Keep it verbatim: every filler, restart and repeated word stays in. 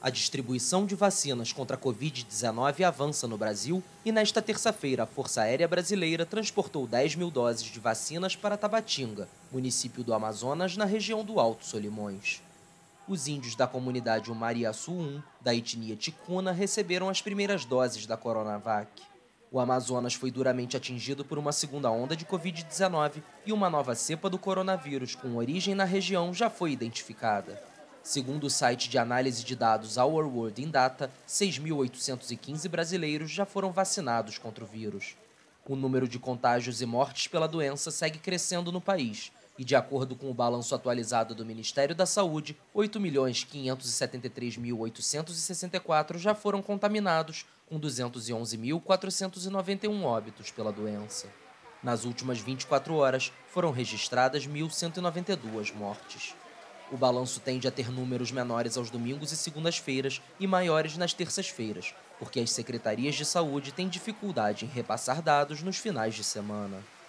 A distribuição de vacinas contra a covid dezenove avança no Brasil e nesta terça-feira a Força Aérea Brasileira transportou dez mil doses de vacinas para Tabatinga, município do Amazonas, na região do Alto Solimões. Os índios da comunidade Umariaçu um, da etnia Ticuna, receberam as primeiras doses da Coronavac. O Amazonas foi duramente atingido por uma segunda onda de covid dezenove e uma nova cepa do coronavírus com origem na região já foi identificada. Segundo o site de análise de dados Our World in Data, seis mil oitocentos e quinze brasileiros já foram vacinados contra o vírus. O número de contágios e mortes pela doença segue crescendo no país e, de acordo com o balanço atualizado do Ministério da Saúde, oito milhões quinhentos e setenta e três mil oitocentos e sessenta e quatro já foram contaminados, com duzentos e onze mil quatrocentos e noventa e um óbitos pela doença. Nas últimas vinte e quatro horas, foram registradas mil cento e noventa e duas mortes. O balanço tende a ter números menores aos domingos e segundas-feiras e maiores nas terças-feiras, porque as secretarias de saúde têm dificuldade em repassar dados nos finais de semana.